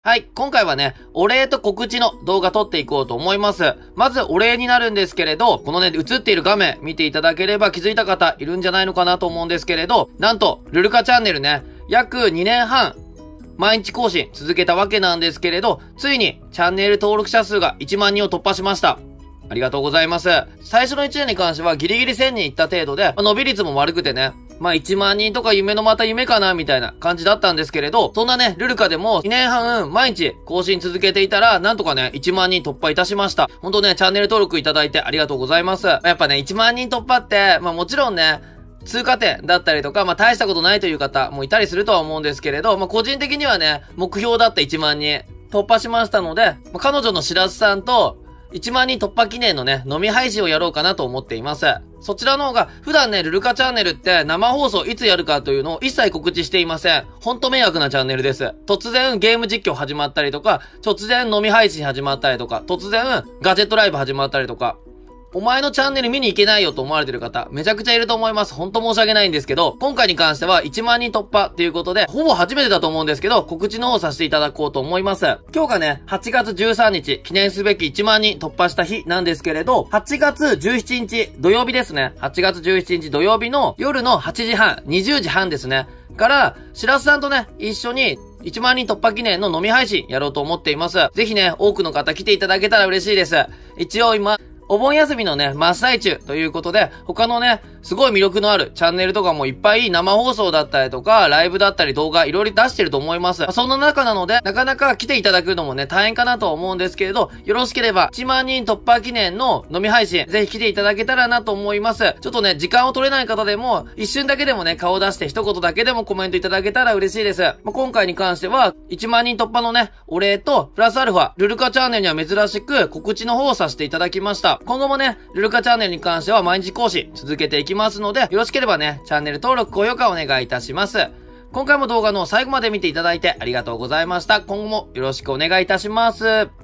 はい、今回はね、お礼と告知の動画撮っていこうと思います。まずお礼になるんですけれど、このね、映っている画面見ていただければ気づいた方いるんじゃないのかなと思うんですけれど、なんと、ルルカチャンネルね、約2年半、毎日更新続けたわけなんですけれど、ついにチャンネル登録者数が1万人を突破しました。ありがとうございます。最初の1年に関してはギリギリ1000人いった程度で、伸び率も悪くてね、1万人とか夢のまた夢かなみたいな感じだったんですけれど、そんなね、ルルカでも2年半毎日更新続けていたら、なんとかね、1万人突破いたしました。ほんとね、チャンネル登録いただいてありがとうございます。やっぱね、1万人突破って、もちろんね、通過点だったりとか、大したことないという方もいたりするとは思うんですけれど、個人的にはね、目標だった1万人突破しましたので、彼女のしらすさんと、1万人突破記念のね、飲み配信をやろうかなと思っています。そちらの方が、普段ね、ルルカチャンネルって生放送いつやるかというのを一切告知していません。ほんと迷惑なチャンネルです。突然ゲーム実況始まったりとか、突然飲み配信始まったりとか、突然ガジェットライブ始まったりとか、お前のチャンネル見に行けないよと思われてる方、めちゃくちゃいると思います。ほんと申し訳ないんですけど、今回に関しては1万人突破っていうことで、ほぼ初めてだと思うんですけど、告知の方させていただこうと思います。今日がね、8月13日、記念すべき1万人突破した日なんですけれど、8月17日土曜日ですね。8月17日土曜日の夜の8時半、20時半ですね。から、しらすさんとね、一緒に、1万人突破記念の飲み配信やろうと思っています。ぜひね、多くの方来ていただけたら嬉しいです。一応今、お盆休みのね、真っ最中ということで、他のね、すごい魅力のあるチャンネルとかもいっぱい生放送だったりとか、ライブだったり動画いろいろ出してると思います。そんな中なので、なかなか来ていただくのもね、大変かなと思うんですけれど、よろしければ1万人突破記念の飲み配信、ぜひ来ていただけたらなと思います。ちょっとね、時間を取れない方でも、一瞬だけでもね、顔を出して一言だけでもコメントいただけたら嬉しいです。今回に関しては、1万人突破のね、お礼と、プラスアルファ、ルルカチャンネルには珍しく告知の方をさせていただきました。今後もね、ルルカチャンネルに関しては毎日更新続けていきますので、よろしければね、チャンネル登録、高評価お願いいたします。今回も動画の最後まで見ていただいてありがとうございました。今後もよろしくお願いいたします。